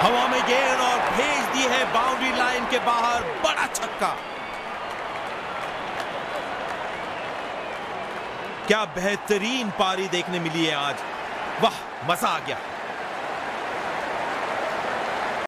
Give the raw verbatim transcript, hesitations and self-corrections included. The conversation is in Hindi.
हवा में गेंद और भेज दी है बाउंड्री लाइन के बाहर, बड़ा छक्का। क्या बेहतरीन पारी देखने मिली है आज, वाह मजा आ गया।